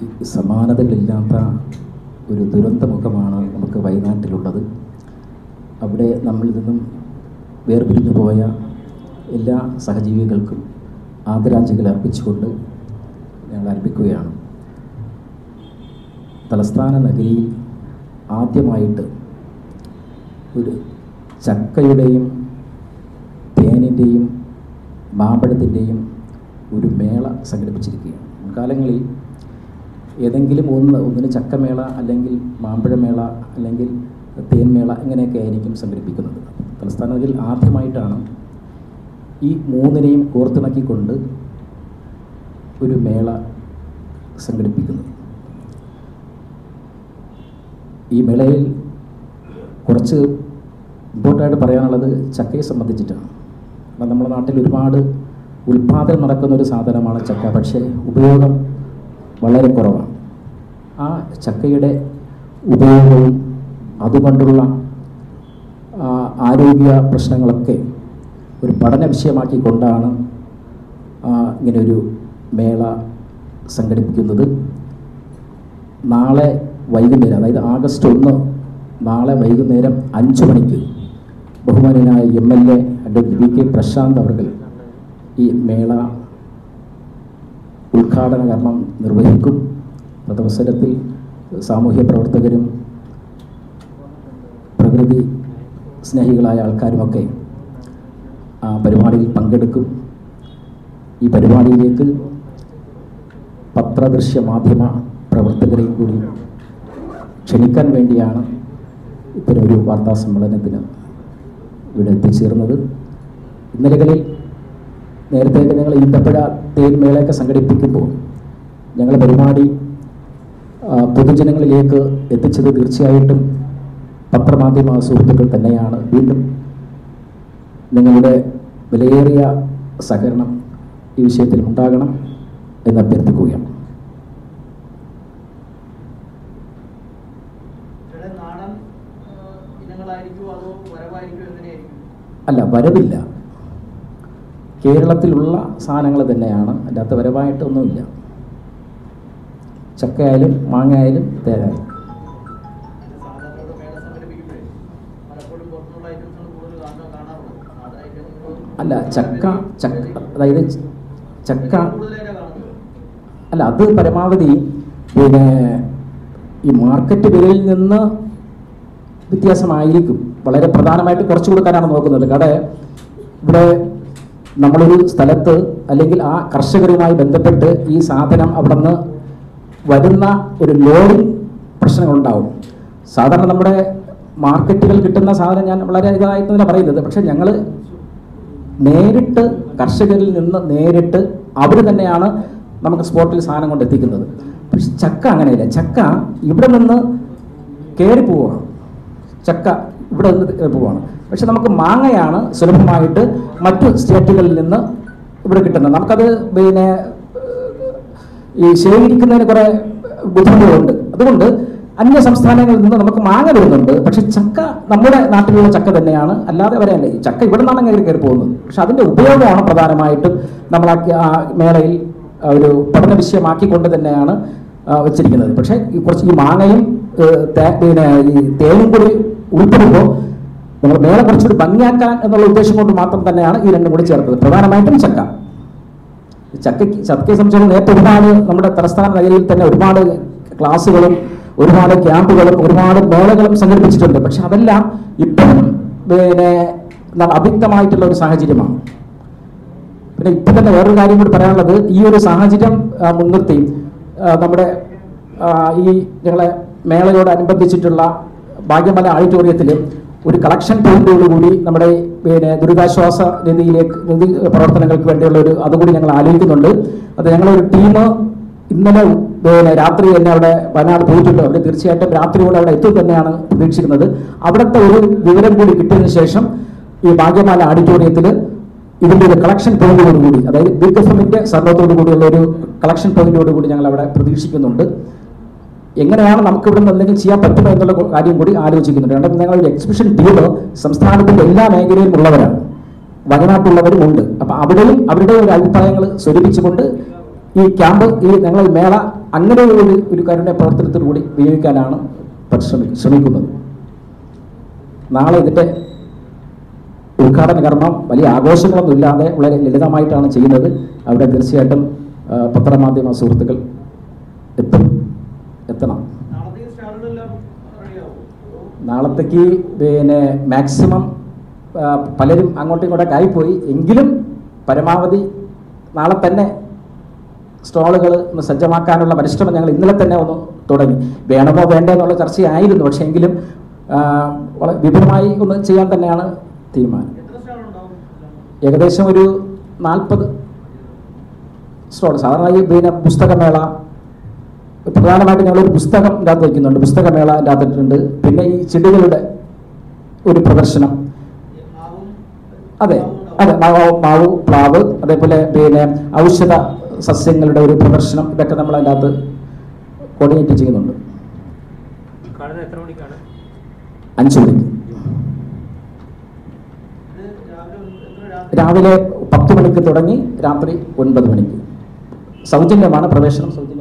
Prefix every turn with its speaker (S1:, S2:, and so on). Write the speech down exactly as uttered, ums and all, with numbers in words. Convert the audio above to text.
S1: സമാനതകളില്ലാത്ത ഒരു ദുരന്തമുഖമാണ് നമുക്ക് വയനാട്ടിലുള്ളത്. അവിടെ നമ്മളിൽ നിന്നും വേർപിരിഞ്ഞു പോയ എല്ലാ സഹജീവികൾക്കും ആദരാഞ്ജലികൾ അർപ്പിച്ചുകൊണ്ട് ഞങ്ങൾ ആരംഭിക്കുകയാണ്. തലസ്ഥാന നഗരിയിൽ ആദ്യമായിട്ട് ഒരു ചക്കയുടെയും തേനിൻ്റെയും മാമ്പഴത്തിൻ്റെയും ഒരു മേള സംഘടിപ്പിച്ചിരിക്കുകയാണ്. മുൻകാലങ്ങളിൽ ഏതെങ്കിലും ഒന്ന് ഒന്നിന് ചക്കമേള അല്ലെങ്കിൽ മാമ്പഴമേള അല്ലെങ്കിൽ തേൻമേള ഇങ്ങനെയൊക്കെ ആയിരിക്കും സംഘടിപ്പിക്കുന്നത്. തലസ്ഥാന നഗരിയിൽ ആദ്യമായിട്ടാണ് ഈ മൂന്നിനെയും കോർത്തിണക്കിക്കൊണ്ട് ഒരു മേള സംഘടിപ്പിക്കുന്നത്. ഈ മേളയിൽ കുറച്ച് ഇമ്പോർട്ടൻ്റായിട്ട് പറയാനുള്ളത് ചക്കയെ സംബന്ധിച്ചിട്ടാണ്. അപ്പം നമ്മുടെ നാട്ടിൽ ഒരുപാട് ഉൽപ്പാദനം നടക്കുന്ന ഒരു സാധനമാണ് ചക്ക, പക്ഷേ ഉപയോഗം വളരെ കുറവാണ്. ആ ചക്കയുടെ ഉപയോഗവും അതുകൊണ്ടുള്ള ആരോഗ്യ പ്രശ്നങ്ങളൊക്കെ ഒരു പഠന വിഷയമാക്കിക്കൊണ്ടാണ് ഇങ്ങനെയൊരു മേള സംഘടിപ്പിക്കുന്നത്. നാളെ വൈകുന്നേരം, അതായത് ആഗസ്റ്റ് ഒന്ന് നാളെ വൈകുന്നേരം അഞ്ച് മണിക്ക് ബഹുമാന്യനായ M L A advocate V K Prashanth അവർ ഈ മേള ഉദ്ഘാടന കർമ്മം നിർവഹിക്കും. തദവസരത്തിൽ സാമൂഹ്യ പ്രവർത്തകരും പ്രകൃതി സ്നേഹികളായ ആൾക്കാരുമൊക്കെ ആ പരിപാടിയിൽ പങ്കെടുക്കും. ഈ പരിപാടിയിലേക്ക് പത്രദൃശ്യ മാധ്യമ പ്രവർത്തകരെയും കൂടി ക്ഷണിക്കാൻ വേണ്ടിയാണ് ഇത്തരമൊരു വാർത്താ സമ്മേളനത്തിന് ഇവിടെ എത്തിച്ചേർന്നത്. ഇന്നലകളിൽ നേരത്തെയൊക്കെ ഞങ്ങൾ ഈന്തപ്പഴ തേൻമേളയൊക്കെ സംഘടിപ്പിക്കുമ്പോൾ ഞങ്ങളുടെ പരിപാടി പൊതുജനങ്ങളിലേക്ക് എത്തിച്ചത് തീർച്ചയായിട്ടും പത്രമാധ്യമ സുഹൃത്തുക്കൾ തന്നെയാണ്. വീണ്ടും നിങ്ങളുടെ വിലയേറിയ സഹകരണം ഈ വിഷയത്തിൽ ഉണ്ടാകണം എന്ന് അഭ്യർത്ഥിക്കുകയാണ്. അല്ല, വരവില്ല. കേരളത്തിലുള്ള സാധനങ്ങൾ തന്നെയാണ്, അതിനകത്ത് വരവായിട്ടൊന്നുമില്ല. ചക്കയായാലും മാങ്ങയായാലും തേനായാലും. അല്ല, ചക്ക ചക്ക അതായത് ചക്ക അല്ല അത് പരമാവധി പിന്നെ ഈ മാർക്കറ്റ് വിലയിൽ നിന്ന് വ്യത്യാസമായിരിക്കും. വളരെ പ്രധാനമായിട്ട് കുറച്ച് കൊടുക്കാനാണ് നോക്കുന്നത്. കാരണം ഇവിടെ നമ്മളൊരു സ്ഥലത്ത് അല്ലെങ്കിൽ ആ കർഷകരുമായി ബന്ധപ്പെട്ട് ഈ സാധനം അവിടെ നിന്ന് വരുന്ന ഒരു ലോഡിങ് പ്രശ്നങ്ങളുണ്ടാവും. സാധാരണ നമ്മുടെ മാർക്കറ്റുകൾ കിട്ടുന്ന സാധനം ഞാൻ വളരെ ഇതായിട്ടല്ല പറയുന്നത്, പക്ഷെ ഞങ്ങൾ നേരിട്ട് കർഷകരിൽ നിന്ന് നേരിട്ട് അവർ തന്നെയാണ് നമുക്ക് സ്പോട്ടിൽ സാധനം കൊണ്ട് എത്തിക്കുന്നത്. പക്ഷെ ചക്ക അങ്ങനെയില്ല. ചക്ക ഇവിടെ നിന്ന് കയറി പോവുകയാണ്. ചക്ക ഇവിടെ നിന്ന് പോവുകയാണ്. പക്ഷെ നമുക്ക് മാങ്ങയാണ് സുലഭമായിട്ട് മറ്റു സ്റ്റേറ്റുകളിൽ നിന്ന് ഇവിടെ കിട്ടുന്നത്. നമുക്കത് പിന്നെ ഈ ശേഖരിക്കുന്നതിന് കുറേ ബുദ്ധിമുട്ടുകളുണ്ട്. അതുകൊണ്ട് അന്യ സംസ്ഥാനങ്ങളിൽ നിന്ന് നമുക്ക് മാങ്ങ വരുന്നുണ്ട്. പക്ഷെ ചക്ക നമ്മുടെ നാട്ടിലുള്ള ചക്ക തന്നെയാണ്, അല്ലാതെ വരെയല്ല. ഈ ചക്ക ഇവിടെ നിന്നാണ് കയറി കയറി പോകുന്നത്. പക്ഷെ അതിൻ്റെ ഉപയോഗമാണ് പ്രധാനമായിട്ടും നമ്മൾ ആ മേളയിൽ ഒരു പഠന വിഷയമാക്കിക്കൊണ്ട് തന്നെയാണ് വെച്ചിരിക്കുന്നത്. പക്ഷേ ഈ കുറച്ച് ഈ മാങ്ങയും പിന്നെ ഈ തേനും കൂടി ഉൾപ്പെടുമ്പോൾ നമ്മൾ മേള കുറച്ചുകൂടി ഭംഗിയാക്കാൻ എന്നുള്ള ഉദ്ദേശം കൊണ്ട് മാത്രം തന്നെയാണ് ഈ രണ്ടും കൂടി ചേർത്തത്. പ്രധാനമായിട്ടും ചക്ക ചക്കയ്ക്ക് ചക്കയെ സംബന്ധിച്ച് നേരത്തെ ഒരുപാട് നമ്മുടെ തലസ്ഥാന നഗരിയിൽ തന്നെ ഒരുപാട് ക്ലാസ്സുകളും ഒരുപാട് ക്യാമ്പുകളും ഒരുപാട് മേളകളും സംഘടിപ്പിച്ചിട്ടുണ്ട്. പക്ഷെ അതെല്ലാം ഇപ്പോഴും പിന്നെ അഭിക്തമായിട്ടുള്ള ഒരു സാഹചര്യമാണ്. പിന്നെ ഇപ്പം തന്നെ വേറൊരു കാര്യം കൂടി പറയാനുള്ളത്, ഈ ഒരു സാഹചര്യം മുൻനിർത്തി നമ്മുടെ ഈ ഞങ്ങളെ മേളയോടനുബന്ധിച്ചിട്ടുള്ള ഭാഗ്യമല ഓഡിറ്റോറിയത്തിൽ ഒരു കളക്ഷൻ പോയിന്റോടുകൂടി നമ്മുടെ പിന്നെ ദുരിതാശ്വാസ നിധിയിലേക്ക് നിധി പ്രവർത്തനങ്ങൾക്ക് വേണ്ടിയുള്ള ഒരു അതുകൂടി ഞങ്ങൾ ആലോചിക്കുന്നുണ്ട്. അത് ഞങ്ങളൊരു ടീം ഇന്നലെ പിന്നെ രാത്രി തന്നെ അവിടെ വയനാട് പോയിട്ടുണ്ട്. അവർ തീർച്ചയായിട്ടും രാത്രിയോടെ അവിടെ എത്തും തന്നെയാണ് പ്രതീക്ഷിക്കുന്നത്. അവിടുത്തെ ഒരു വിവരം കൂടി കിട്ടിയതിനു ശേഷം ഈ ഭാഗ്യമാല ഓഡിറ്റോറിയത്തിൽ ഇതിൻ്റെ ഒരു കളക്ഷൻ പോയിന്റോടുകൂടി, അതായത് ബിഗ് എഫിന്റെ സഹകരണത്തോടു കൂടിയുള്ള ഒരു കളക്ഷൻ പോയിന്റോടുകൂടി ഞങ്ങൾ അവിടെ പ്രതീക്ഷിക്കുന്നുണ്ട്. എങ്ങനെയാണ് നമുക്ക് ഇവിടെ നിന്ന് എന്തെങ്കിലും ചെയ്യാൻ പറ്റുമോ എന്നുള്ള കാര്യം കൂടി ആലോചിക്കുന്നുണ്ട്. കാരണം ഞങ്ങളൊരു എക്സിബിഷൻ ടീം സംസ്ഥാനത്തിന്റെ എല്ലാ മേഖലയിലും ഉള്ളവരാണ്, വയനാട്ടിലുള്ളവരും ഉണ്ട്. അപ്പം അവിടെയും അവരുടെ ഒരു അഭിപ്രായങ്ങൾ സ്വരൂപിച്ചുകൊണ്ട് ഈ ക്യാമ്പ് ഈ ഞങ്ങൾ മേള അങ്ങനെ ഒരു ഒരു കാരുണ്യ പ്രവർത്തനത്തോടു കൂടി വിനിയോഗിക്കാനാണ് പരിശ്രമി ശ്രമിക്കുന്നത്. നാളെ ഇതിൻ്റെ ഉദ്ഘാടന കർമ്മം വലിയ ആഘോഷങ്ങളൊന്നും ഇല്ലാതെ വളരെ ലളിതമായിട്ടാണ് ചെയ്യുന്നത്. അവിടെ തീർച്ചയായിട്ടും പത്രമാധ്യമ സുഹൃത്തുക്കൾ എത്തും എത്തണം. നാളത്തേക്ക് പിന്നെ മാക്സിമം പലരും അങ്ങോട്ടും ഇങ്ങോട്ടൊക്കെ ആയിപ്പോയി എങ്കിലും പരമാവധി നാളെ തന്നെ സ്റ്റോളുകൾ ഒന്ന് സജ്ജമാക്കാനുള്ള പരിശ്രമം ഞങ്ങൾ ഇന്നലെ തന്നെ ഒന്ന് തുടങ്ങി. വേണമോ വേണ്ടോ എന്നുള്ള ചർച്ചയായിരുന്നു. പക്ഷേ എങ്കിലും വളരെ വിപുലമായി ഒന്ന് ചെയ്യാൻ തന്നെയാണ് തീരുമാനം. ഏകദേശം ഒരു നാൽപ്പത് സ്റ്റോൾ. സാധാരണ ഈ പിന്നെ പുസ്തകമേള പ്രധാനമായിട്ട് ഞങ്ങളൊരു പുസ്തകം ഇതിനകത്ത് വയ്ക്കുന്നുണ്ട്. പുസ്തകമേള ഇതിനകത്തിട്ടുണ്ട്. പിന്നെ ഈ ചെടികളുടെ ഒരു പ്രദർശനം. അതെ അതെ മാവ് പ്ലാവ് അതേപോലെ പിന്നെ ഔഷധ സസ്യങ്ങളുടെ ഒരു പ്രദർശനം ഇതൊക്കെ നമ്മൾ അതിനകത്ത് കോർഡിനേറ്റ് ചെയ്യുന്നുണ്ട്. അഞ്ചു മണിക്ക് രാവിലെ പത്ത് മണിക്ക് തുടങ്ങി രാത്രി ഒൻപത് മണിക്ക്. സൗജന്യമാണ് പ്രവേശനം. സൗജന്യം.